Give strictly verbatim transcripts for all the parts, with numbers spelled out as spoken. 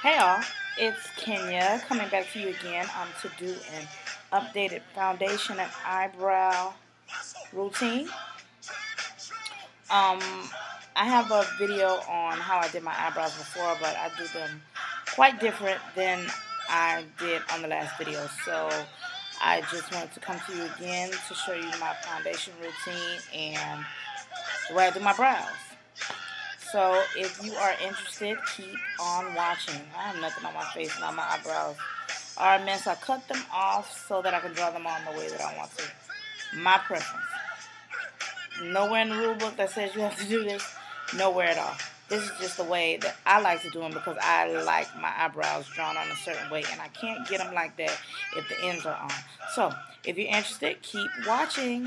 Hey all, it's Kenya coming back to you again um, to do an updated foundation and eyebrow routine. Um, I have a video on how I did my eyebrows before, but I do them quite different than I did on the last video. So I just wanted to come to you again to show you my foundation routine and the way I do my brows. So if you are interested, keep on watching. I have nothing on my face now. My eyebrows are a mess. I cut them off so that I can draw them on the way that I want to. My preference. Nowhere in the rule book that says you have to do this. Nowhere at all. This is just the way that I like to do them because I like my eyebrows drawn on a certain way, and I can't get them like that if the ends are on. So if you're interested, keep watching.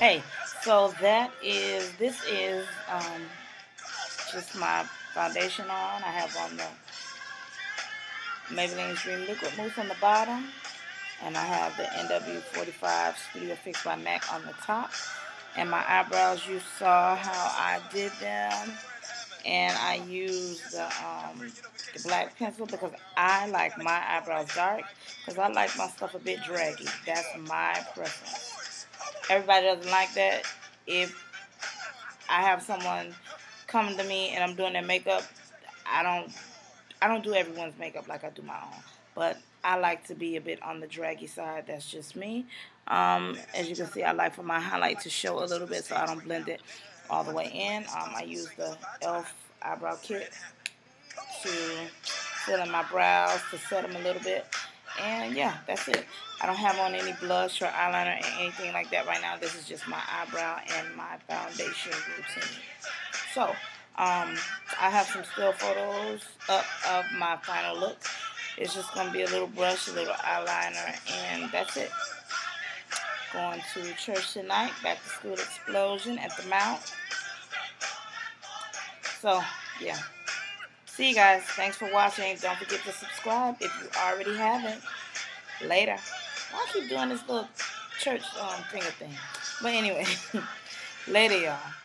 Hey, so that is, this is um, just my foundation on. I have on the Maybelline Dream Liquid Mousse on the bottom. And I have the N W forty-five Studio Fix by MAC on the top. And my eyebrows, you saw how I did them. And I used the, um, the black pencil because I like my eyebrows dark. Because I like my stuff a bit draggy. That's my preference. Everybody doesn't like that. If I have someone coming to me and I'm doing their makeup, I don't I don't do everyone's makeup like I do my own. But I like to be a bit on the draggy side. That's just me. Um, as you can see, I like for my highlight to show a little bit so I don't blend it all the way in. Um, I use the e l f eyebrow kit to fill in my brows, to set them a little bit. And yeah, that's it. I don't have on any blush or eyeliner or anything like that right now. This is just my eyebrow and my foundation routine. So, um, I have some still photos up of my final look. It's just going to be a little brush, a little eyeliner, and that's it. Going to church tonight, back to school explosion at the Mount. So, yeah. See you guys. Thanks for watching. Don't forget to subscribe if you already haven't. Later. Why I keep doing this little church um, finger thing? But anyway, later, y'all.